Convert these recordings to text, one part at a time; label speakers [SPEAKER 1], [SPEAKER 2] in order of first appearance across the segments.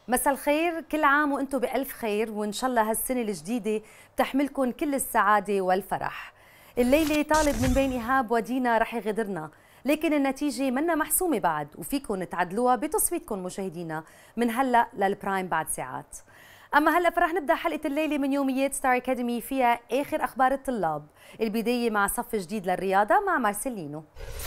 [SPEAKER 1] مساء الخير، كل عام وانتم بألف خير، وإن شاء الله هالسنة الجديدة بتحملكم كل السعادة والفرح. الليلة طالب من بين إيهاب ودينا رح يغدرنا، لكن النتيجة منا محسومة بعد، وفيكم تعدلوها بتصويتكم مشاهدينا من هلأ للبرايم بعد ساعات. أما هلأ فرح نبدأ حلقة الليلة من يوميات ستار أكاديمي فيها آخر أخبار الطلاب، البداية مع صف جديد للرياضة مع مارسيلينو.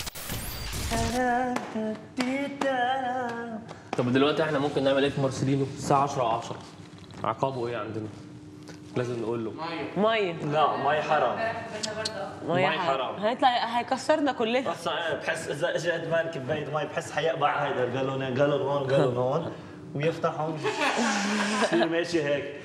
[SPEAKER 2] طب دلوقتي احنا ممكن نعمل ايه في مارسيلينو الساعة 10:10؟ عقابه ايه عندنا؟ لازم نقول له
[SPEAKER 3] مية.
[SPEAKER 2] لا مي حرام.
[SPEAKER 3] مية حرام. هيكسرنا كلنا.
[SPEAKER 4] بس بحس اذا اجى ادمان كبايه مي بحس حيقبع هيدا الجالونين جالون هون جالون هون ويفتحهم يصير ماشي هيك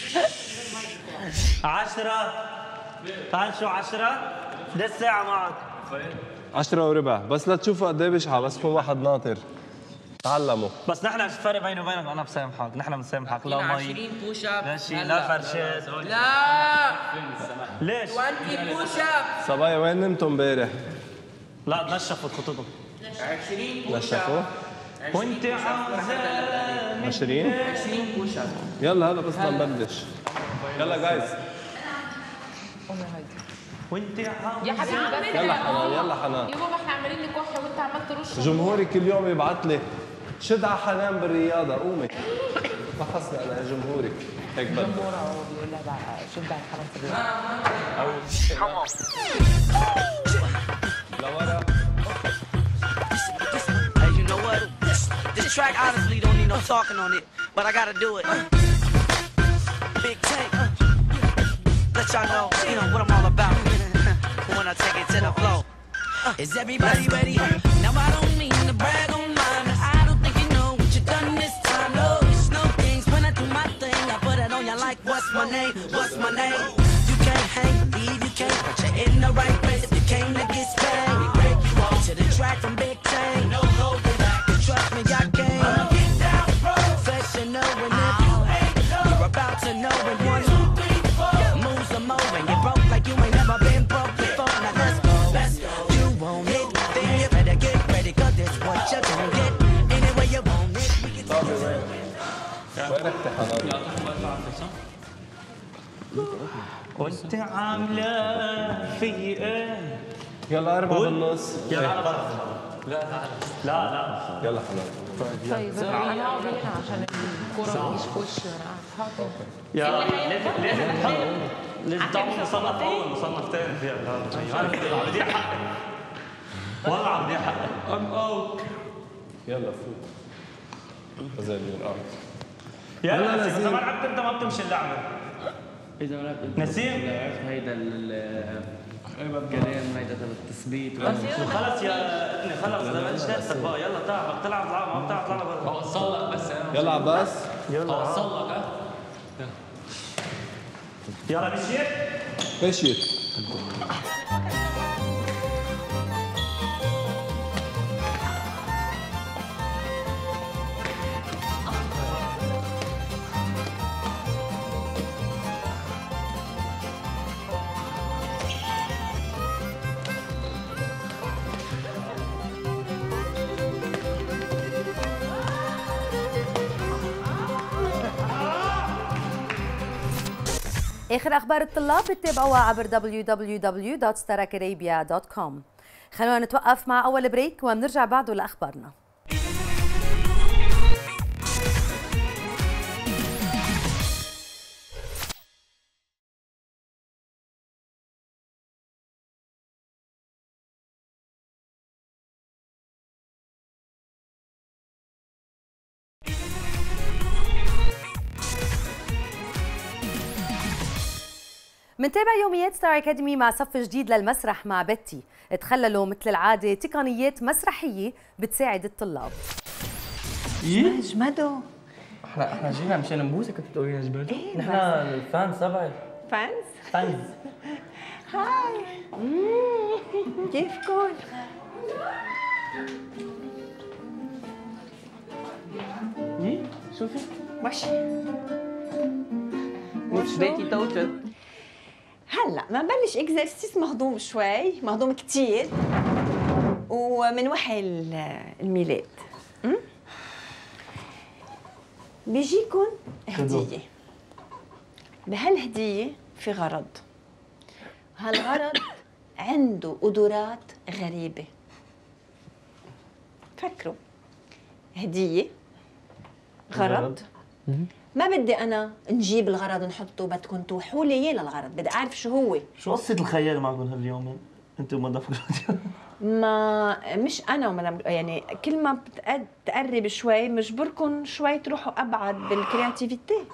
[SPEAKER 4] 10. تعال شو 10 قد ساعة معك؟
[SPEAKER 5] 10:15 بس لا تشوفوا قد ايه بشحة، بس هو واحد ناطر. تعلموا.
[SPEAKER 4] بس نحن الفرق بيني وبينك انا بسامحك، نحن بنسامحك. لا مي
[SPEAKER 6] 20 بوش اب،
[SPEAKER 4] لا شيء لا فرشات
[SPEAKER 6] لا
[SPEAKER 4] ليش؟
[SPEAKER 6] 20 بوش اب.
[SPEAKER 5] صبايا وين نمتوا امبارح؟
[SPEAKER 4] لا نشفوا خطوطهم
[SPEAKER 6] 20 بوش
[SPEAKER 5] نشفوا؟
[SPEAKER 6] اب.
[SPEAKER 4] وانت عاوزة
[SPEAKER 5] 20
[SPEAKER 6] بوش اب.
[SPEAKER 5] يلا هلا بس نبلش. يلا جايز.
[SPEAKER 4] وانت عاوزة
[SPEAKER 7] يا حبيبي بس
[SPEAKER 5] يلا حنان يلا حنان.
[SPEAKER 7] يا بابا احنا عمالين نكح وانت عمال ترش.
[SPEAKER 5] جمهوري كل يوم يبعث لي شد على حنان بالرياضة، قومي. فحصني انا يا جمهورك هيك بدي.
[SPEAKER 7] جمهور هو بيقول لها بقى شد على الحرام في الرياضة.
[SPEAKER 5] لورا.
[SPEAKER 8] Hey, you know what? This track honestly don't need no talking on it, but I gotta do it. Big Tank, let y'all know, you know what I'm all about. When I take it to the flow. Is everybody ready? Now I don't mean to brag on mine, but I don't think you know what you done this time. No, it's no things when I do my thing. I put it on you like, what's my name? What's my name? You can't hang, believe you can't, but you're in the right place if you came to get paid. We break you off to the track from Big Tank. No holding back, trust me, I came. Get down, professional, and if you're about to know when 1, 2, 3, 4 moves are moving. You broke like you ain't never been broke before. Now let's go. You want it, then you better get ready, cause this what you're gonna get. Anyway you want it, we can take it.
[SPEAKER 5] وين رحتي حنان؟
[SPEAKER 4] وانت عاملة في ايه؟
[SPEAKER 5] يلا 4 بالنص.
[SPEAKER 4] يلا انا برا. لا
[SPEAKER 5] يلا حنان.
[SPEAKER 7] طيب انا هقعد هنا عشان الكورة ما تجيش في وشي وانا قاعد.
[SPEAKER 4] يا لازم نحط لازم تعمل مصنف اول مصنف ثاني فيها عم بدي حقك والله عم بدي حقك. ام اوت.
[SPEAKER 5] يلا فوت. زي الأرض.
[SPEAKER 4] يلا نسيم اذا ما لعبت انت ما بتمشي اللعبه.
[SPEAKER 2] اذا ما لعبت
[SPEAKER 4] نسيم
[SPEAKER 2] هيدا الكلام هيدا تبع التثبيت
[SPEAKER 4] خلص يا ابني خلص انا ماليش نفسك بقى. يلا تعال تلعب العاب ما بتعرف تلعب برا.
[SPEAKER 2] اوصل لك بس
[SPEAKER 5] يلا عباس.
[SPEAKER 4] يلا
[SPEAKER 2] اوصل لك
[SPEAKER 4] يلا بشير
[SPEAKER 5] بشير.
[SPEAKER 1] آخر أخبار الطلاب بتتابعوها عبر www.staracademia.com. خلونا نتوقف مع أول بريك وبنرجع بعده لأخبارنا. منتابع يوميات ستار أكاديمي مع صف جديد للمسرح مع بتي. تخللوا مثل العادة تقنيات مسرحية بتساعد الطلاب.
[SPEAKER 3] اجمدوا.
[SPEAKER 2] احنا جينا مشان نبوسك كنت بتقولي اجمدوا. نحن الفانز تبعي.
[SPEAKER 3] فانز؟ هاي. كيفكم؟
[SPEAKER 2] شوفي
[SPEAKER 3] مش بيتي توتل. هلا بنبلش اكزرسيس مهضوم شوي، مهضوم كثير، ومن وحي الميلاد. بيجيكم هدية. بهالهدية في غرض. هالغرض عنده قدرات غريبة. فكروا، هدية، غرض. ما بدي أنا نجيب الغرض نحطه، بدكم توحوا لي إياه للغرض، بدي أعرف شو هو.
[SPEAKER 4] شو قصة الخيال معكم هاليوم؟ انت ومدام فكرة.
[SPEAKER 3] ما مش انا ومدام، يعني كل ما بتقرب شوي مجبركم شوي تروحوا ابعد بالكرياتيفيتي.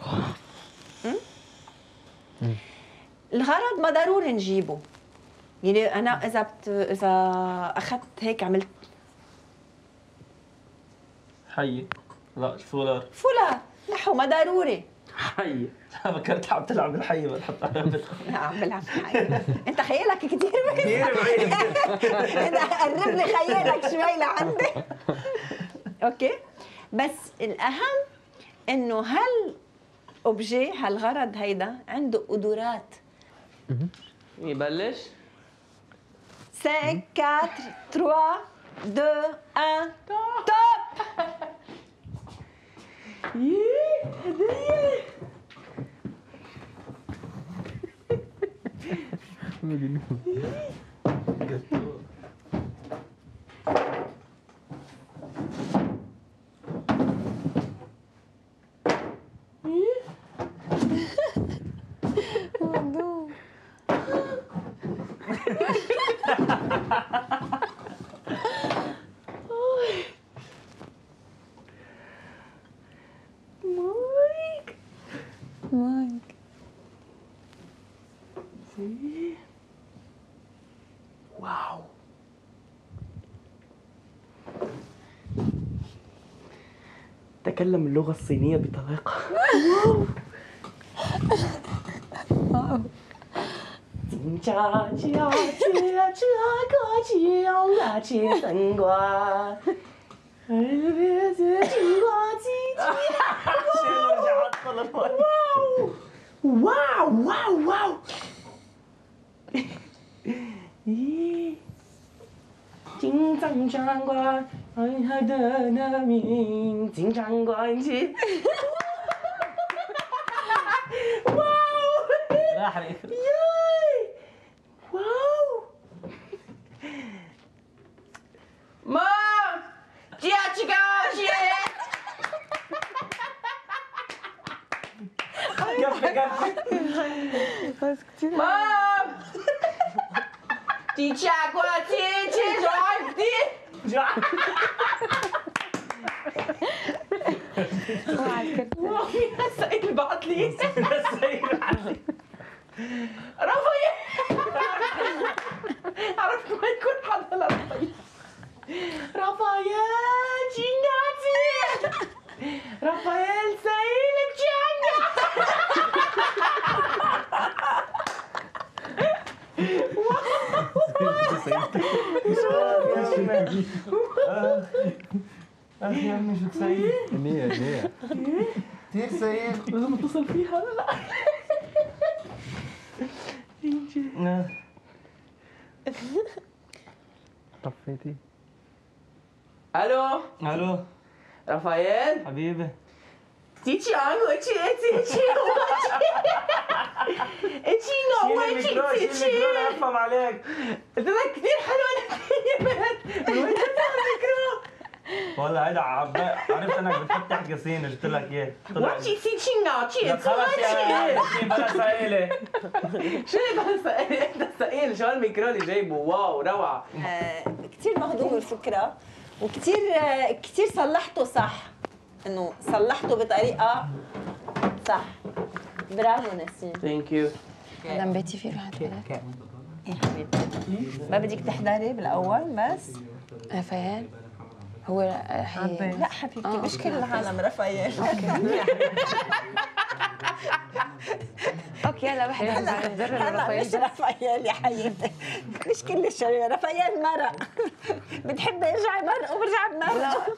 [SPEAKER 3] الغرض ما ضروري نجيبه، يعني انا اذا اخذت هيك عملت
[SPEAKER 4] حية. لا فولار.
[SPEAKER 3] فولا نحو ما ضروري.
[SPEAKER 4] حية. فكرت عم تلعب بالحية بتحط عليها
[SPEAKER 3] لا عم بلعب معي. انت خيالك كثير
[SPEAKER 4] كثير بعيد.
[SPEAKER 3] قرب لي خيالك شوي لعندي. اوكي، بس الاهم انه اوبجي هالغرض هيدا عنده قدرات.
[SPEAKER 2] يبلش
[SPEAKER 3] 5 4 3 2 1 توب. هدية. مايك.
[SPEAKER 4] واو. تكلم اللغة الصينية بطلاقة. واو. واو واو واو.金藏长官，爱海的那名金长官去。واو. راح عليك. ياي. واو.
[SPEAKER 6] مام جيتك مام دي شاكوا تي جاي
[SPEAKER 3] سائل بعت لي.
[SPEAKER 6] رافائيل عرفت ما يكون حدا لرافائيل. رافائيل جيناتي. رافائيل سائلك جانا.
[SPEAKER 4] اخي يا عمي شو تسوي؟
[SPEAKER 5] نية
[SPEAKER 4] كثير سيء. لازم اتصل فيها لا.
[SPEAKER 5] طفيتي؟
[SPEAKER 6] الو
[SPEAKER 4] الو
[SPEAKER 6] رافائيل
[SPEAKER 4] حبيبي.
[SPEAKER 6] تيجي عنو تيجي
[SPEAKER 4] الميكرو لا افهم عليك.
[SPEAKER 6] قلت لك كثير حلوه البنت. من وين جبت الميكرو؟
[SPEAKER 4] والله هيدا عرفت انك بتحب تحكي صيني قلت لك اياه.
[SPEAKER 6] وانتي سيتشينا تشي
[SPEAKER 4] خلص يا بلا سائلة.
[SPEAKER 6] شو اللي بلا سائل؟ انت سائل شو هالميكرو اللي جايبه؟ واو روعه.
[SPEAKER 3] كثير مهضوم الفكره وكثير صلحته صح، انه صلحته بطريقه صح. برافو نسيم.
[SPEAKER 6] ثانك يو.
[SPEAKER 7] مدام بيتي في رح تقول
[SPEAKER 3] ايه حبيبتي، ما بدك تحضري بالاول بس؟
[SPEAKER 7] رافائيل هو
[SPEAKER 3] لا حبيبتي مش كل العالم رافائيل.
[SPEAKER 7] اوكي يلا وحده
[SPEAKER 3] هلا مش رافائيل يا حبيبتي، مش كل الشباب رافائيل مرق. بتحبي ارجعي مرق وبرجع بمرق.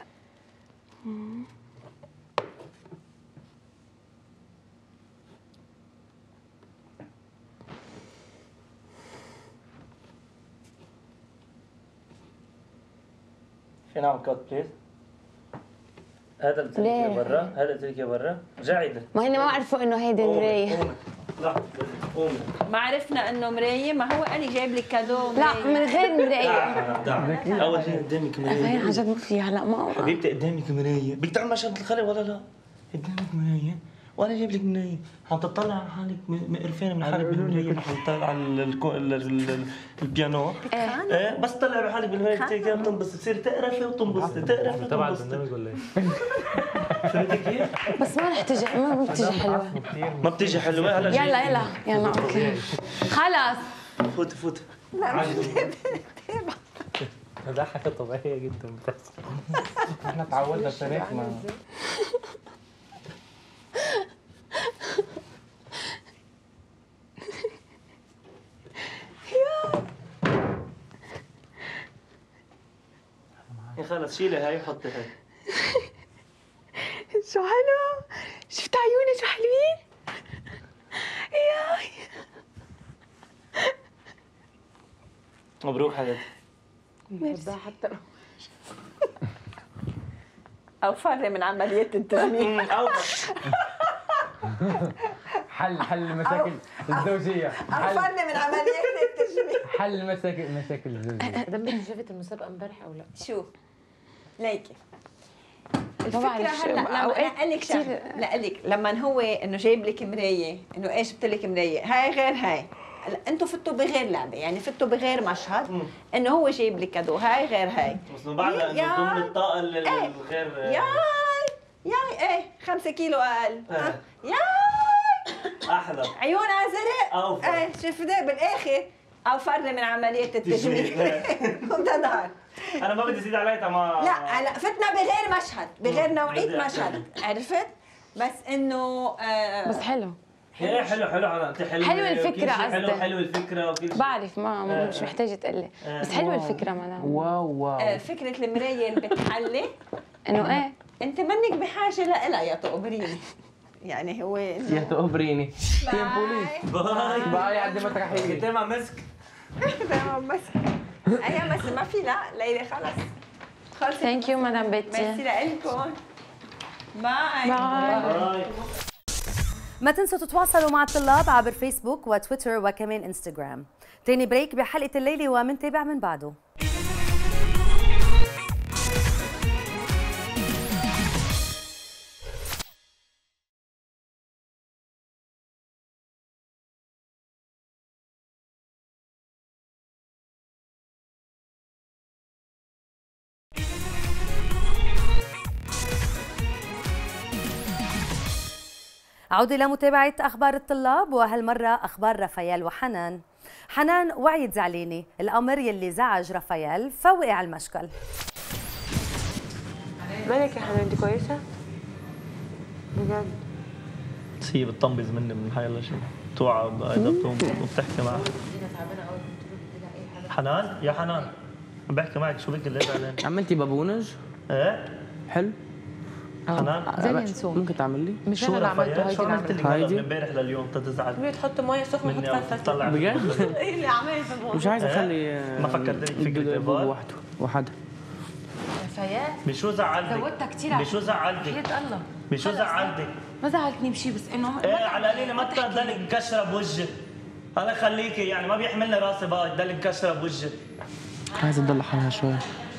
[SPEAKER 4] فينا نعمل كات بليز؟ هذا قلت لك يا برا، هذا قلت لك يا برا، رجعي
[SPEAKER 9] ما هن ما عرفوا انه هيدي المرايه.
[SPEAKER 4] لحظة قومي.
[SPEAKER 3] ما عرفنا انه مرايه، ما هو قال لي جايب لك كادو
[SPEAKER 9] لا من غير مرايه.
[SPEAKER 4] اول شيء قدامك مرايه.
[SPEAKER 9] غير عن جد ما في هلا ما
[SPEAKER 4] حبيبتي قدامك مرايه، بدك تعمل مشهد الخلق ولا لا؟ قدامك مرايه وانا جايب لك مرايه، عم تطلع على حالك مقرفانه من حالك بالمرايه اللي حطها على البيانو. ايه بس طلع بحالك بالمرايه بتلاقيها بتنبسط، تصير تقرفي وتنبسطي، تقرفي وتنبسطي. تبع البرنامج ولا ايه؟ فهمتي كيف؟
[SPEAKER 9] بس ما رح تجي، ما بتجي حلوه.
[SPEAKER 4] ما بتيجي حلوه هلا.
[SPEAKER 9] يلا اوكي خلص.
[SPEAKER 4] فوت
[SPEAKER 3] لا مش
[SPEAKER 2] ده حاجه طبيعيه جدا بتحصل.
[SPEAKER 5] احنا تعودنا بتاريخنا.
[SPEAKER 4] يا خلص شيلي هاي وحطي هاي.
[SPEAKER 9] شو حلو، شفت عيوني شو حلوين. ياي
[SPEAKER 4] مبروك حبيبتي.
[SPEAKER 7] بحبها حتى
[SPEAKER 3] او فرة من عملية التجميل.
[SPEAKER 10] حل المشاكل الزوجية.
[SPEAKER 3] او فرة من عملية التجميل.
[SPEAKER 10] حل مشاكل الزوجية.
[SPEAKER 7] دمك شافت المسابقة امبارح او لا؟
[SPEAKER 3] شو ليكي
[SPEAKER 9] طبعا
[SPEAKER 3] الفكرة هلا لما قال لك شغله، لا قال لك لما هو انه جايب لك مرايه، انه ايش جبت لك مرايه، هاي غير هاي. هلا انتوا فتوا بغير لعبه، يعني فتوا بغير مشهد، انه هو جايب لك كادو، هاي غير هاي.
[SPEAKER 4] بس بعدها انه ضمن الطاقه الغير
[SPEAKER 3] ياي ايه 5 كيلو اقل. ياي
[SPEAKER 4] احلى
[SPEAKER 3] عيونها زرق. ايه شفت بالاخر اوفر من عمليه التجميل. وبتظهر
[SPEAKER 4] انا ما بدي ازيد عليها تمام.
[SPEAKER 3] لا فتنا بغير مشهد، بغير نوعيه مشهد، عرفت؟ بس انه
[SPEAKER 9] بس حلو.
[SPEAKER 4] ايه حلو انت
[SPEAKER 9] حلوه الفكره قصدي.
[SPEAKER 4] حلو الفكره وكل شيء.
[SPEAKER 9] بعرف ما مش محتاجه تقلي، بس حلوه الفكره مدام.
[SPEAKER 10] واو
[SPEAKER 3] فكره المرايه اللي بتحلي
[SPEAKER 9] انه ايه
[SPEAKER 3] انت منك بحاجه لها يا تقبريني. يعني هو
[SPEAKER 10] يا تقبريني. تيم بوليس. باي عندي مسرحيه.
[SPEAKER 4] انت ما مسك.
[SPEAKER 3] تمام مسك. ايوه بس ما في لا ليلى خلص.
[SPEAKER 9] ثانك يو مدام بيتي.
[SPEAKER 3] ميرسي لكم. باي.
[SPEAKER 1] ما تنسوا تتواصلوا مع الطلاب عبر فيسبوك وتويتر وكمان انستغرام. تاني بريك بحلقة الليلة ومنتابع من بعده. عودة لمتابعة أخبار الطلاب، وهالمرة أخبار رافائيل وحنان. حنان وعيت زعلانة، الأمر يلي زعج رافائيل فوقع على المشكل.
[SPEAKER 7] مالك يا حنان، انت كويسة؟ بجد؟
[SPEAKER 4] هي بتطنبز مني من هاي الله شيء توعى وبتحكي معها. حنان يا حنان عم بحكي معك، شو بك اللي زعلان؟
[SPEAKER 10] عملتي بابونج؟
[SPEAKER 4] ايه
[SPEAKER 10] حلو.
[SPEAKER 7] حنان زي ينسون.
[SPEAKER 10] ممكن تعمل لي؟
[SPEAKER 7] مش انا اللي عملته،
[SPEAKER 4] شو عملت لك من امبارح لليوم تزعل؟
[SPEAKER 7] تحط ميه سخنه وتحط فلفل.
[SPEAKER 10] بجد؟
[SPEAKER 7] ايه اللي عملته؟
[SPEAKER 10] مش عايز اخلي
[SPEAKER 4] ما فكرت لك فكره
[SPEAKER 10] وحده.
[SPEAKER 7] رافائيل
[SPEAKER 4] بشو زعلتك؟
[SPEAKER 7] زودتها كثير.
[SPEAKER 4] بشو زعلتك؟
[SPEAKER 7] حياة الله
[SPEAKER 4] بشو زعلتك؟
[SPEAKER 7] ما زعلتني بشيء، بس انه
[SPEAKER 4] ايه على قليله ما تضلك مكشره بوجهك. هلا خليكي يعني ما بيحملني راسي بقى تضلك مكشره بوجهك.
[SPEAKER 10] عايزه تضل حالها شوي.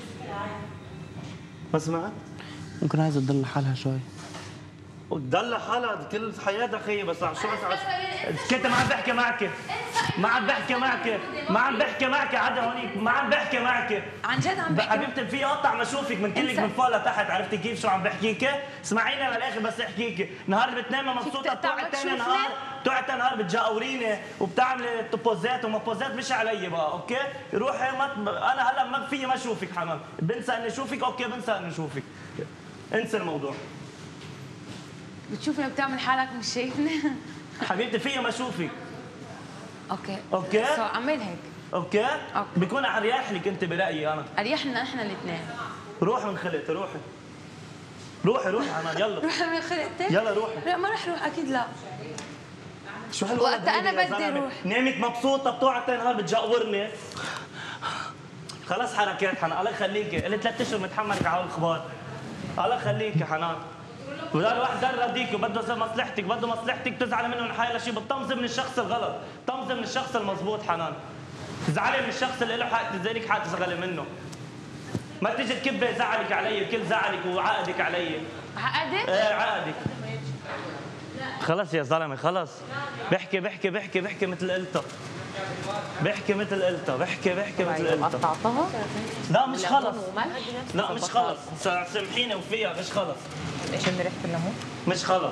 [SPEAKER 4] ما سمعت؟
[SPEAKER 10] ممكن عايزه تضل حالها شوي.
[SPEAKER 4] وتضل حالها كل حياتها خيي، بس شو بس اسكتي، ما عم بحكي معك. ما عم بحكي معك عاد هونيك، ما عم بحكي معك
[SPEAKER 7] عن جد. عم بحكي
[SPEAKER 4] حبيبتي في اقطع ما اشوفك من كلك من فوق لتحت. عرفتي كيف شو عم بحكيك؟ اسمعيني للاخر بس احكيك. نهار بتنامي مبسوطه بتقعد ثاني نهار بتجاوريني وبتعملي بوزات ومبوزات مش علي بقى. اوكي روحي انا هلا ما في ما اشوفك حنان. بنسى اني اشوفك. اوكي بنسى اني اشوفك، انسى الموضوع.
[SPEAKER 7] بتشوفني بتعمل حالك مش شايفني.
[SPEAKER 4] حبيبتي فيا ما اشوفك.
[SPEAKER 7] اوكي سو اعمل هيك.
[SPEAKER 4] اوكي بكون اريح لك انت برايي انا.
[SPEAKER 7] اريحنا احنا الاثنين.
[SPEAKER 4] روحي من خلقتي، روحي حنان يلا.
[SPEAKER 7] روحي من خلقتي؟
[SPEAKER 4] يلا روحي.
[SPEAKER 7] لا ما رح روح اكيد لا.
[SPEAKER 4] شو هالولد
[SPEAKER 7] وقت انا بدي اروح
[SPEAKER 4] نامت مبسوطه بتقعد ثاني نهار بتجاورني. خلص حركات حنان الله يخليكي، قلت 3 اشهر متحملك على الاخبار. الله خليك يا حنان. وده الواحد رضيك وبده مصلحتك، بده مصلحتك تزعلي منه حيلا شيء، بتطمزي من الشخص الغلط، طمزي من الشخص المضبوط حنان. تزعلي من الشخص اللي له حق تزعلك حق تزعلي منه. ما تيجي تكبي زعلك علي، كل زعلك وعقدك علي.
[SPEAKER 9] عقدك؟
[SPEAKER 4] ايه عقدك. خلص يا زلمه خلص. بحكي بحكي بحكي بحكي مثل قلته. بحكي مثل قلته، بحكي مثل قلته.
[SPEAKER 7] قطعتها؟
[SPEAKER 4] لا مش خلص. لا مش خلص، سامحيني وفيها مش خلص.
[SPEAKER 7] ايش اللي ريحه الليمون؟
[SPEAKER 4] مش خلص.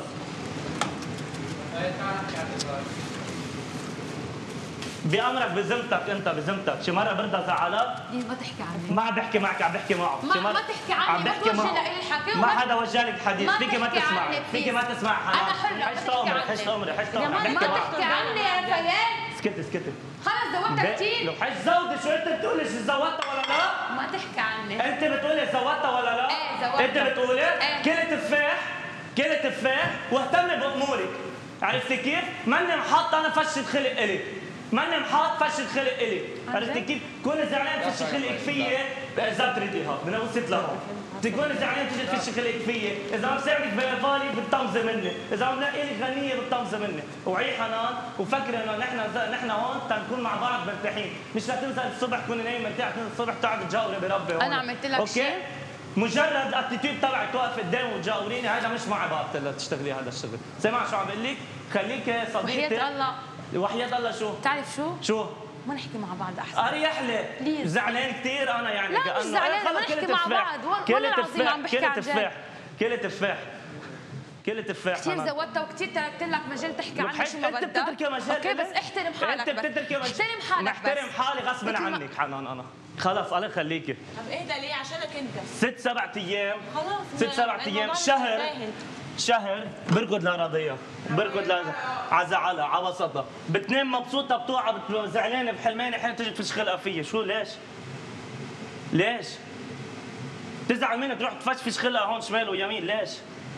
[SPEAKER 4] بأمرك بذمتك انت بذمتك، شي مرة برضى زعلك؟
[SPEAKER 9] ما تحكي عني.
[SPEAKER 4] ما عم بحكي معك، عم بحكي معه.
[SPEAKER 9] ما تحكي عني، ما توجه لإلي الحكي.
[SPEAKER 4] ما حدا وجه لك الحديث، فيكي ما تسمعي، فيكي ما تسمعي حنان.
[SPEAKER 9] أنا حرة،
[SPEAKER 4] حشت عمري، حشت عمري، حشت عمري.
[SPEAKER 9] ما تحكي عني يا رفيال.
[SPEAKER 4] اسكتي اسكتي.
[SPEAKER 9] خلص زودتها كثير.
[SPEAKER 4] لو حش زودي شو انت بتقولي زودتها ولا لا؟
[SPEAKER 9] ما تحكي عني.
[SPEAKER 4] انت بتقولي زودتها ولا لا؟
[SPEAKER 9] ايه زودتها.
[SPEAKER 4] انت بتقولي
[SPEAKER 9] ايه.
[SPEAKER 4] كل تفاح كل تفاح واهتمي بامورك، عرفتي كيف؟ ماني محط انا فشة خلق الي، ماني محط فشة خلق الي، عرفتي كيف؟ كوني زعلان فشة خلقك فيي اذا بتريديها، بدنا وصلت لهون. تكوني زعلان تيجي تفشي خلقك فيي، اذا ما بساعدك بقفالي بتطمزي مني، اذا ما بنقي لك غنيه بتطمزي مني، وعي حنان وفكري انه نحن هون تنكون مع بعض مرتاحين، مش لتنزل الصبح تكوني نايم مرتاح، تنزل الصبح تقعد تجاوري بربي هون.
[SPEAKER 9] انا عملت لك شيء؟
[SPEAKER 4] مجرد الاتيتيود تبعك توقف قدام وتجاوريني هذا مش معي بقى تشتغلي هذا الشغل، سمع شو عم بقول لك؟ خليك صديقتي.
[SPEAKER 9] وحياة الله.
[SPEAKER 4] وحياة الله شو؟
[SPEAKER 9] بتعرف شو؟
[SPEAKER 4] شو؟
[SPEAKER 9] ما نحكي مع بعض احسن.
[SPEAKER 4] اريح لي.
[SPEAKER 9] بليز.
[SPEAKER 4] زعلان كثير انا يعني
[SPEAKER 9] لا مش زعلانه، ما نحكي مع بعض، والله العظيم عم بحكي عن جد.
[SPEAKER 4] كل تفاح كل تفاح
[SPEAKER 9] كثير زودتها وكثير تركت لك مجال تحكي عني شو ما بدك.
[SPEAKER 4] انت بتتركي مجال.
[SPEAKER 9] اوكي بس احترم حالك.
[SPEAKER 4] انت بتتركي مجال.
[SPEAKER 9] احترم حالك بس.
[SPEAKER 4] محترم حالي غصبا عنك حنان انا. خلص الله يخليكي.
[SPEAKER 7] طب اهدى ليه عشانك انت؟
[SPEAKER 4] 6 7 ايام.
[SPEAKER 7] خلاص
[SPEAKER 4] 6 7 ايام شهر بركض لراضيه، بركض على زعلها على وسطها، بتنام مبسوطه بتوعى زعلانه بحلمانه حين تجي تفش خلقها فيي، شو ليش؟ ليش؟ تزعل منها تروح تفشفش خلقها هون شمال ويمين، ليش؟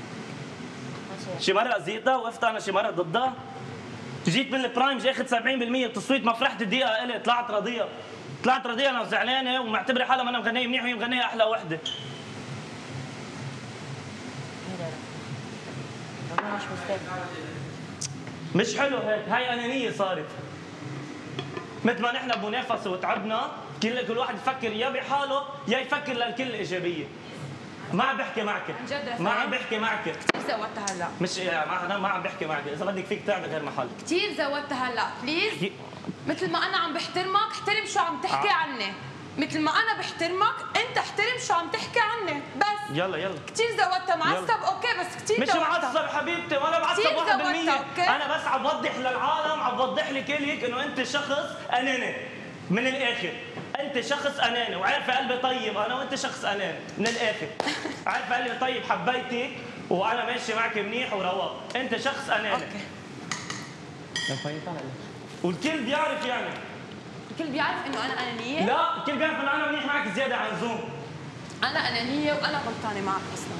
[SPEAKER 4] شي مرة أذيتها وقفت أنا شي مرة ضدها؟ جيت من البرايم جاي اخذ 70% تصويت ما فرحت الدقيقة إلي، طلعت راضية. طلعت راضية أنا زعلانة ومعتبرة حالها ما أنا مغنية منيح وهي مغنية أحلى وحدة. مش حلو هيك، هاي أنانية صارت. مثل ما نحن بمنافسة وتعبنا، كل واحد يفكر يا بحاله يا يفكر للكل إيجابية. ما عم بحكي معك، ما عم بحكي معك.
[SPEAKER 9] كثير زودتها هلا.
[SPEAKER 4] مش انا ما عم بحكي معك، اذا بدك فيك تعمل غير محل.
[SPEAKER 9] كثير زودتها هلا، بليز. مثل ما انا عم بحترمك، احترم شو عم تحكي عني. مثل ما انا بحترمك، انت احترم شو عم تحكي عني، بس.
[SPEAKER 4] يلا
[SPEAKER 9] كثير زودتها، معصب اوكي بس كثير
[SPEAKER 4] مش معصب حبيبتي، وانا معصب 1%. انا بس عم بوضح للعالم، عم بوضح لك اليك انه انت شخص اناني. من الاخر انت شخص اناني وعارفه قلبي طيب انا وانت شخص اناني من الاخر. عارفه قلبي طيب حبيتك وانا ماشي معك منيح ورواق، انت شخص اناني.
[SPEAKER 9] اوكي.
[SPEAKER 4] والكل بيعرف يعني.
[SPEAKER 9] الكل بيعرف انه انا انانيه؟
[SPEAKER 4] لا، الكل بيعرف انه انا منيح معك زياده عن زوم.
[SPEAKER 9] انا انانيه وانا غلطانه معك اصلا.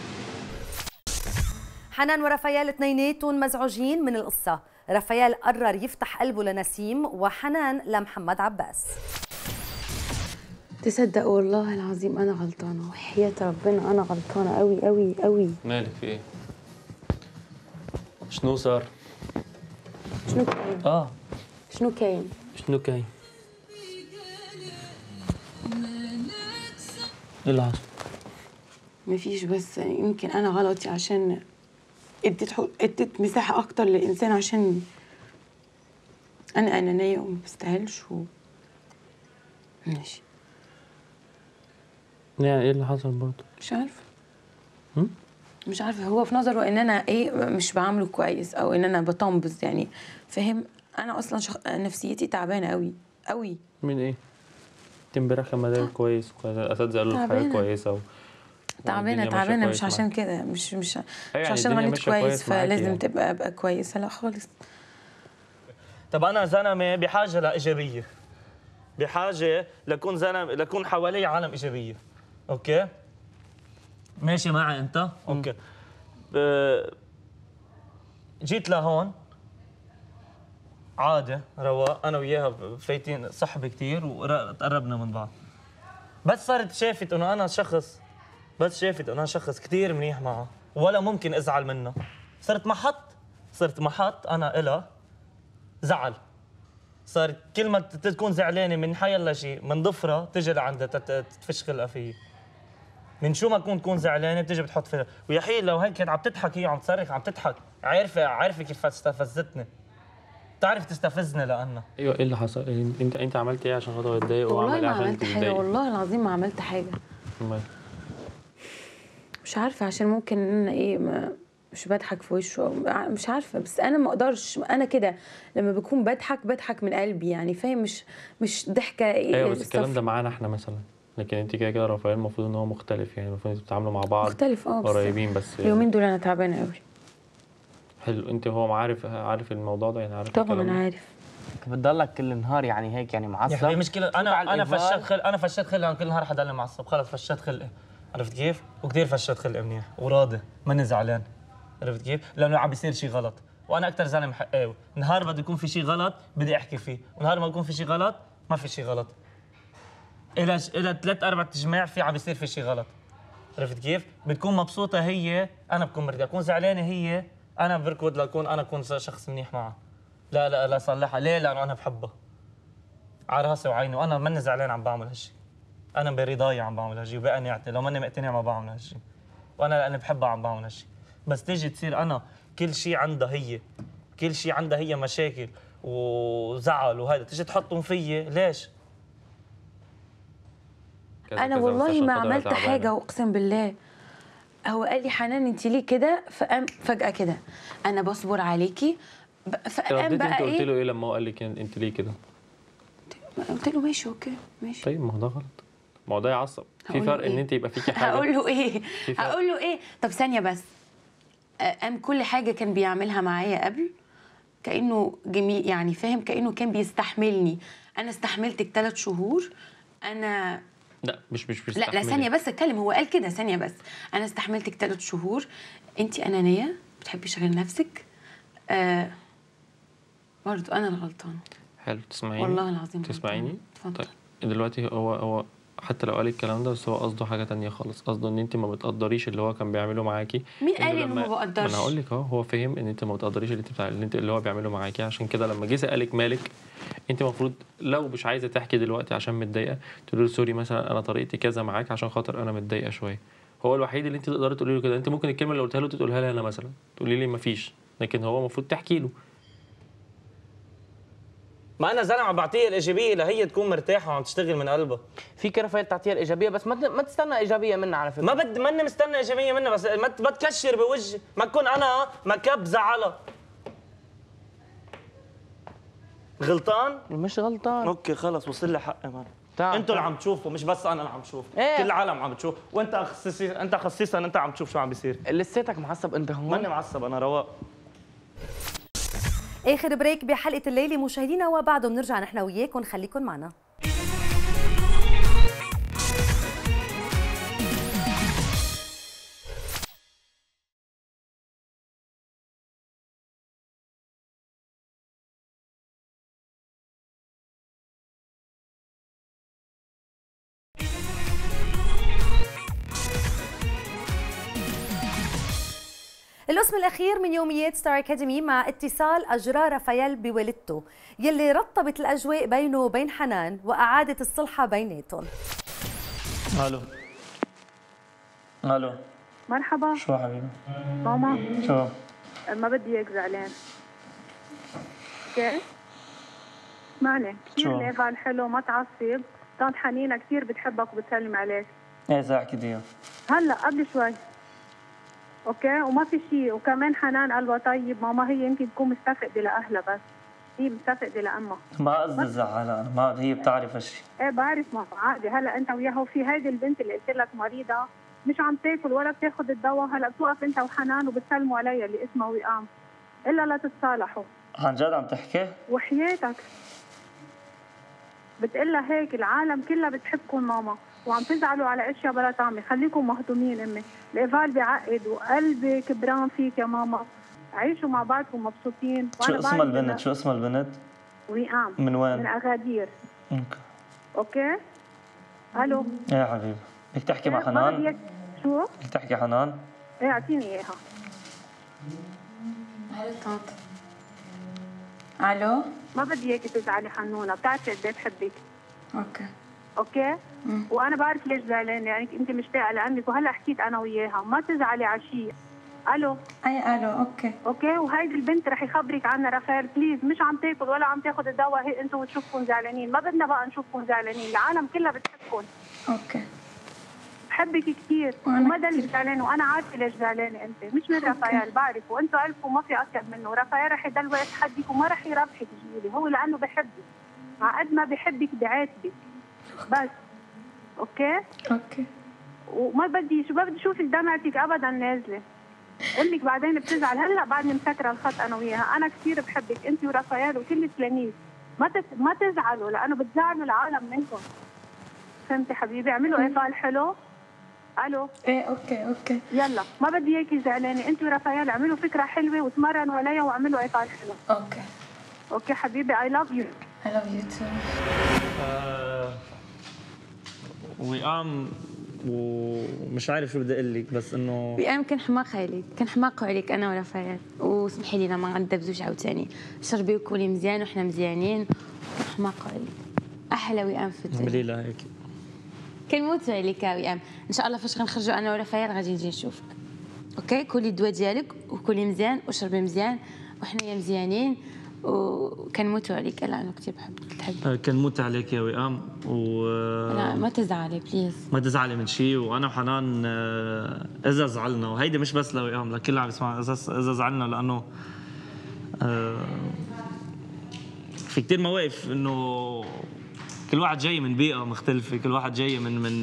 [SPEAKER 1] حنان ورفيال اثنيناتهم مزعوجين من القصة. رفيال قرر يفتح قلبه لنسيم وحنان لمحمد عباس.
[SPEAKER 9] تصدق والله العظيم انا غلطانه، وحياة ربنا انا غلطانه قوي قوي قوي.
[SPEAKER 2] مالك في ايه؟ شنو صار؟
[SPEAKER 9] شنو كاين؟ شنو كاين؟
[SPEAKER 2] شنو كاين؟ ايه اللي حصل؟
[SPEAKER 9] ما فيش، بس يمكن انا غلطي عشان اديت مساحه اكتر للانسان، عشان انا انانيه وما بستاهلش ماشي.
[SPEAKER 2] يعني ايه اللي حصل برضه؟
[SPEAKER 9] مش عارفه. مش عارفه، هو في نظره ان انا مش بعامله كويس او ان انا بطنبز يعني، فاهم؟ انا اصلا نفسيتي تعبانه قوي قوي.
[SPEAKER 2] من ايه؟ انت امبارح كان مدارك كويس والاساتذه قالوا لك حاجه كويسه
[SPEAKER 9] تعبانه مش عشان كده، مش عشان غنيت كويس فلازم يعني ابقى كويسه، لا خالص.
[SPEAKER 4] طب انا زلمه بحاجه لايجابيه، بحاجه لكون زلمه لكون حوالي عالم ايجابيه. اوكي ماشي معي انت؟ اوكي. جيت لهون عادي رواق، انا وياها فايتين صحبه كثير وتقربنا من بعض، بس صارت شافت انه انا شخص بس شافت انا شخص كثير منيح معها ولا ممكن ازعل منه. صرت محط انا إلها زعل. صار كل ما تكون زعلانه من حيلا شيء من ضفرة تجي لعندها تفش خلقها فيي. من شو ما تكون زعلانه بتجي بتحط فيها. ويا حي لو هيك كانت عم تضحك، هي عم تصرخ عم تضحك، عارفه كيف استفزتني. بتعرف تستفزني لأنها.
[SPEAKER 2] ايوه ايه اللي حصل؟ انت عملت ايه عشان خاطر اتضايق؟
[SPEAKER 9] والله ما عملت حاجه، والله العظيم ما عملت حاجه. مش عارفه عشان ممكن ان انا ايه مش بضحك في وشه، مش عارفه، بس انا ما اقدرش. انا كده لما بكون بضحك من قلبي يعني، فاهم؟ مش ضحكه
[SPEAKER 2] ايوه بس الكلام ده معانا احنا مثلا، لكن انت كده رافائيل المفروض ان هو مختلف، يعني المفروض انتوا بتتعاملوا مع بعض
[SPEAKER 9] مختلف.
[SPEAKER 2] قريبين. بس
[SPEAKER 9] اليومين دول انا تعبانه قوي.
[SPEAKER 2] حلو. انت هو عارف الموضوع ده يعني؟ عارف
[SPEAKER 9] طبعا انا عارف.
[SPEAKER 6] بتضلك كل النهار يعني هيك يعني معصب؟
[SPEAKER 4] يعني مشكله انا فشت خلقي كل نهار حدا معصب. خلص فشت خلقي، عرفت كيف؟ وكثير فشت خلقي منيح وراضي ماني زعلان، عرفت كيف؟ لانه عم بيصير شيء غلط وانا اكثر زلمه حقاوي. نهار بده يكون في شيء غلط بدي احكي فيه، ونهار ما يكون في شيء غلط ما في شيء غلط. الى 3-4 اجماع في عم بيصير في شيء غلط، عرفت كيف؟ بتكون مبسوطه هي، انا بكون مرتاح. بكون زعلانه هي، انا بركض اكون شخص منيح معها. لا صلحها. ليه؟ لانه انا بحبها على راسي وعيني، وانا ماني زعلان عم بعمل هالشيء. انا برضاي عم بعمل هالشيء وبقناعتي. لو ماني مقتنع ما بعمل هالشيء، وانا لاني بحبها عم بعمل هالشيء. بس تيجي تصير انا كل شيء عندها هي مشاكل وزعل وهذا، تيجي تحطهم فيي. ليش؟
[SPEAKER 9] انا والله ما عملت حاجه، اقسم بالله. هو قال لي حنان انت ليه كده؟ فقام فجاه كده انا بصبر عليكي. فقام بقى
[SPEAKER 2] انت
[SPEAKER 9] ايه؟
[SPEAKER 2] قلت له ايه لما هو قال لك انت ليه كده؟
[SPEAKER 9] قلت له ماشي اوكي ماشي.
[SPEAKER 2] طيب ما هو ده غلط، ما هو ده يعصب. في فرق ان انت يبقى فيكي حاجه.
[SPEAKER 9] هقول له ايه؟ طب ثانيه بس. قام كل حاجه كان بيعملها معايا قبل كانه جميل يعني، فاهم؟ كانه كان بيستحملني. انا استحملتك 3 شهور. انا
[SPEAKER 2] لا مش
[SPEAKER 9] لا ثانيه بس اتكلم. هو قال كده ثانيه بس. انا استحملتك 3 شهور. انت انانيه، بتحبيش غير نفسك. برضه انا الغلطانه.
[SPEAKER 2] حلو. تسمعيني؟
[SPEAKER 9] والله العظيم
[SPEAKER 2] تسمعيني؟
[SPEAKER 9] اتفضل.
[SPEAKER 2] طيب دلوقتي هو حتى لو قال الكلام ده، بس هو قصده حاجه تانية خالص. قصده ان انت ما بتقدريش اللي هو كان بيعمله معاكي.
[SPEAKER 9] مين قال انه ما بقدرش؟
[SPEAKER 2] انا هقول لك هو فهم ان انت ما بتقدريش اللي هو بيعمله معاكي. عشان كده لما جه سالك مالك، انت المفروض لو مش عايزه تحكي دلوقتي عشان متضايقه، تقولي له سوري مثلا انا طريقتي كذا معاك عشان خاطر انا متضايقه شويه. هو الوحيد اللي انت تقدري تقولي له كده. انت ممكن الكلمه اللي قلتها له تقولها لي انا مثلا، تقولي لي ما فيش، لكن هو المفروض تحكي له.
[SPEAKER 4] ما انا زلمه عم بعطيها الايجابيه لهي تكون مرتاحه وعم تشتغل من قلبها.
[SPEAKER 6] فيك رافائيل تعطيها الايجابيه، بس ما تستنى ايجابيه منها على فكره.
[SPEAKER 4] ماني مستنى ايجابيه منها، بس ما تكشر بوجهي، ما تكون انا مكب زعلها. غلطان؟
[SPEAKER 6] مش غلطان.
[SPEAKER 4] اوكي خلص وصل لي حقي. انتوا اللي عم تشوفوا، مش بس انا اللي عم شوف. كل العالم عم تشوف، وانت خصيصا انت عم تشوف شو عم بيصير.
[SPEAKER 6] لساتك معصب انت هون؟
[SPEAKER 4] ماني معصب، انا رواق.
[SPEAKER 1] اخر بريك بحلقه الليله مشاهدينا، وبعده بنرجع نحن وياكم، خليكم معنا. الاسم الأخير من يوميات ستار أكاديمي مع اتصال أجرى رافائيل بوالدته يلي رطبت الأجواء بينه وبين حنان وأعادت الصلحة بيناتهم.
[SPEAKER 4] الو
[SPEAKER 11] مرحبا.
[SPEAKER 4] شو حبيبي؟
[SPEAKER 11] ماما
[SPEAKER 4] شو؟
[SPEAKER 11] ما بدي اياك زعلان. اوكي؟ اسمعني، كثير ليفال حلو، ما تعصب. طنط حنينة كثير بتحبك وبتسلم عليك.
[SPEAKER 4] ايه ساعة كثير.
[SPEAKER 11] هلا قبل شوي. اوكي؟ وما في شيء، وكمان حنان قلبها طيب. ماما هي يمكن تكون مستفقدة لأهلها، بس هي مستفقدة لأمها.
[SPEAKER 4] ما قصدي زعلها انا، ما هي بتعرف هالشيء.
[SPEAKER 11] ايه بعرف ماما، عادي. هلا انت وياها، وفي هيدي البنت اللي قلت لك مريضة مش عم تاكل ولا بتاخذ الدواء. هلا بتوقف انت وحنان وبتسلموا عليها اللي اسمها وئام، الا لا تتصالحوا.
[SPEAKER 4] عن جد عم تحكي؟
[SPEAKER 11] وحياتك بتقلها هيك. العالم كلها بتحبكم ماما، وعم تزعلوا على اشياء بلا طعمه. خليكم مهضومين. امي الايفال بعقد وقلبي كبران فيك يا ماما. عيشوا مع بعضكم مبسوطين.
[SPEAKER 4] شو اسمها البنت؟ شو اسمها البنت؟
[SPEAKER 11] وئام.
[SPEAKER 4] من وين؟
[SPEAKER 11] من اغادير.
[SPEAKER 4] اوكي.
[SPEAKER 11] اوكي. الو.
[SPEAKER 4] ايه يا حبيبي، بدك تحكي مع حنان؟
[SPEAKER 11] شو؟
[SPEAKER 4] تحكي حنان؟
[SPEAKER 11] ايه اعطيني اياها.
[SPEAKER 9] الو طنط. الو.
[SPEAKER 11] ما بدي اياكي تزعلي حنونه، بتعرفي قد ايه بحبك. اوكي؟
[SPEAKER 9] مم.
[SPEAKER 11] وانا بعرف ليش زعلانه، يعني انت مشتاقه لعمك وهلا حكيت انا وياها، ما تزعلي على شيء. الو.
[SPEAKER 9] الو.
[SPEAKER 11] اوكي، وهيدي البنت رح يخبرك عنها رافائيل، بليز مش عم تاكل ولا عم تاخذ الدواء، هي انتم بتشوفكم زعلانين، ما بدنا بقى نشوفكم زعلانين، العالم كلها بتحبكم.
[SPEAKER 9] اوكي.
[SPEAKER 11] بحبك كثير وما دلك زعلانه، وانا عارفه ليش زعلانه انت، مش من رافائيل بعرف، وانتم عرفوا ما في اكثر منه، رافائيل رح يضل وقت حدك وما رح يربحك جيلي، هو لانه بحبك، على قد ما بحبك بعاتبك بس. اوكي؟ وما بدي اشوفك دمعتك ابدا نازله. امك بعدين بتزعل، هلا بعدني مسكره الخط انا وياها، انا كثير بحبك انت ورافائيل وكل التلاميذ، ما تزعلوا لانه بتزعلوا العالم منكم. فهمتي حبيبي؟ اعملوا ايفال حلو. الو.
[SPEAKER 9] ايه اوكي
[SPEAKER 11] يلا ما بدي اياكي زعلانه، انت ورافائيل اعملوا فكره حلوه وتمرنوا عليها واعملوا ايفال حلو. اوكي حبيبي، I love you.
[SPEAKER 9] I love you too.
[SPEAKER 4] وقام ومش عارف شو بدي اقول لك، بس انه
[SPEAKER 9] وقام كان حماقة عليك، كان حماقة عليك انا ورافائيل، وسمحي لي لما ندبزوش عاوتاني، شربي وكولي مزيان وحنا مزيانين، حماقة عليك. احلى وقام في الدنيا.
[SPEAKER 4] اعملي لها هيك.
[SPEAKER 9] كنموتوا عليك يا وقام، ان شاء الله فاش غنخرجوا انا ورافائيل غادي نجي نشوفك. اوكي، كولي الدواء ديالك وكولي مزيان وشربي مزيان وحنايا مزيانين، وكنموتوا عليك لانه كثير بحبك.
[SPEAKER 4] كنموت عليك يا وئام
[SPEAKER 9] لا ما تزعلي بليز.
[SPEAKER 4] ما تزعلي من شيء، وانا وحنان اذا زعلنا، وهيدي مش بس لوئام، لكل اللي عم يسمعنا، اذا زعلنا لانه في كثير مواقف انه كل واحد جاي من بيئه مختلفه، كل واحد جاي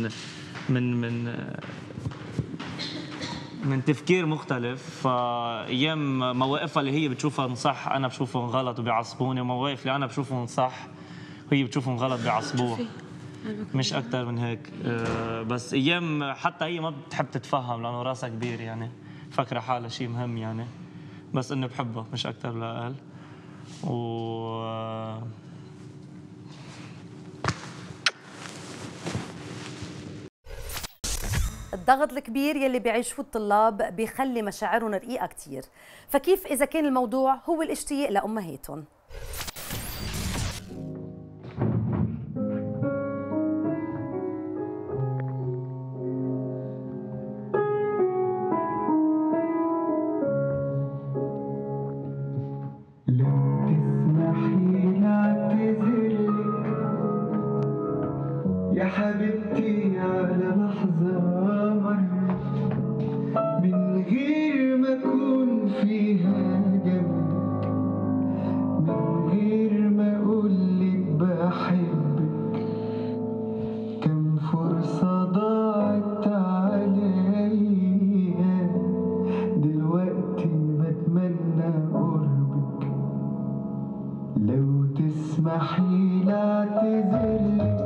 [SPEAKER 4] من تفكير مختلف، فايام مواقفها اللي هي بتشوفها صح انا بشوفهم غلط وبيعصبوني، ومواقف اللي انا بشوفهم صح وهي بتشوفهم غلط بيعصبوها، مش اكثر من هيك. بس ايام حتى هي ما بتحب تتفهم لانه راسها كبير، يعني فكره حالها شيء مهم، يعني بس انه بحبها مش اكثر ولا اقل.
[SPEAKER 1] الضغط الكبير يلي بيعيشوه الطلاب بيخلي مشاعرهم رقيقة كتير، فكيف إذا كان الموضوع هو الاشتياق لأمهاتهم؟
[SPEAKER 12] يا حبيبتي على لحظة مرت من غير ما أكون فيها جنبك، من غير ما أقولك بحبك، كم فرصة ضاعت عليا، دلوقتي بتمنى قربك، لو تسمحي لاعتذرلك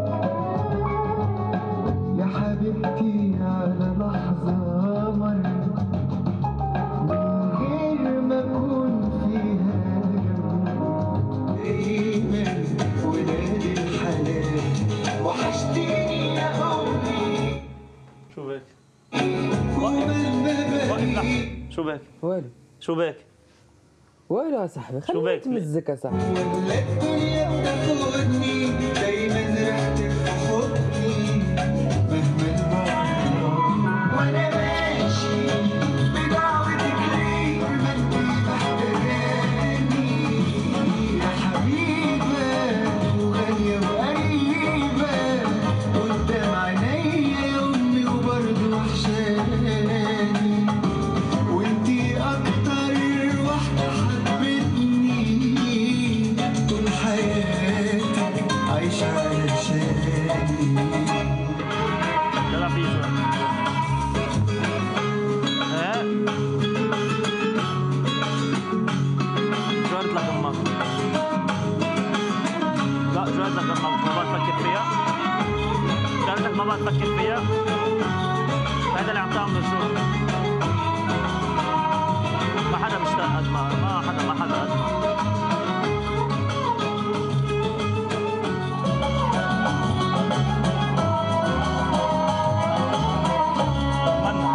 [SPEAKER 12] يا حبيبتي على لحظة مرت من غير ما أكون فيها جنبك، دايما ولاد الحلال وحشتيني يا أمي.
[SPEAKER 4] شو بك؟ وقف شو بك؟
[SPEAKER 10] ويلي
[SPEAKER 4] شو بك؟
[SPEAKER 10] ويلي يا صاحبي، خليني تمزك يا صاحبي.
[SPEAKER 12] ولا الدنيا بتاخدني دايما ريحتك في حضني، مهما البعد وانا ماشي بدعوتك ليه، ما انت محتاجاني يا حبيبه وغاليه وقريبه قدام عينيا يا امي، وبرضه وحشاني، وانتي اكتر واحده حبتني طول حياتي عايشه علشاني.
[SPEAKER 4] يلا في شو ها شو قلت لك امك؟ لا شو قلت لك امك؟ ما بقى تفكر فيها؟ شو قلت لك ما بقى تفكر فيها؟ هذا اللي عم تعمله شو؟ ما حدا مشتاق قد ما حدا قد ما منا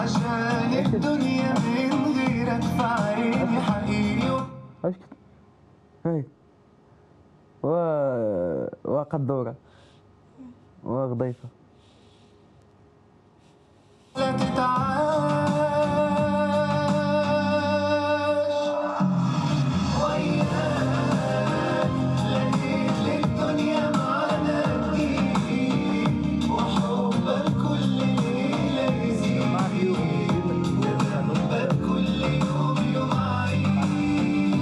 [SPEAKER 12] عشان الدنيا من غيرك في عيني حقيقي.
[SPEAKER 10] هاي وقدورة وغضيفة.
[SPEAKER 12] لا تتعاش وياك، لقيت للدنيا معنى جديد، وحبك كل ليلة يزيد، وجنبك كل يوم يوم عيد.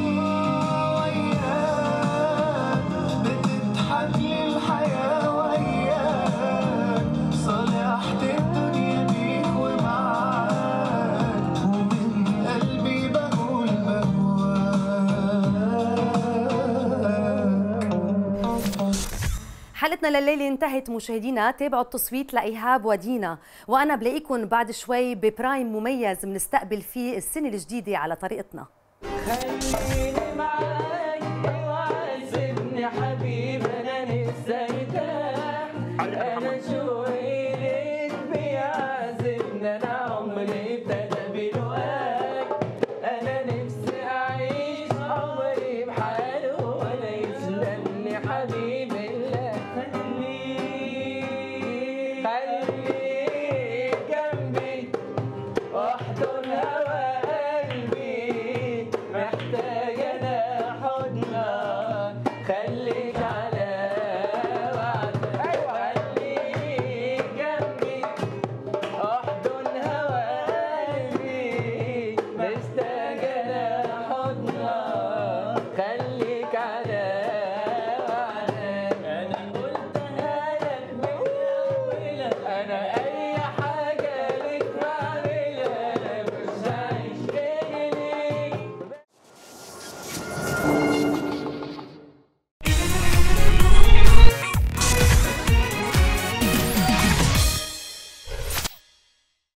[SPEAKER 12] وياك بتضحك للحياة، وياك صالحت الدنيا بيك ومعاك، ومن قلبي بقول
[SPEAKER 1] حلقتنا لليلة انتهت مشاهدينا. تابعوا التصويت لإيهاب ودينا، وأنا بلاقيكم بعد شوي ببرايم مميز بنستقبل فيه السنة الجديدة على طريقتنا.
[SPEAKER 13] خليني معاك وعذبني حبيبي، أنا لسه ارتاح، أنا شوقي ليك بيعذبني، أنا عمري ابتدى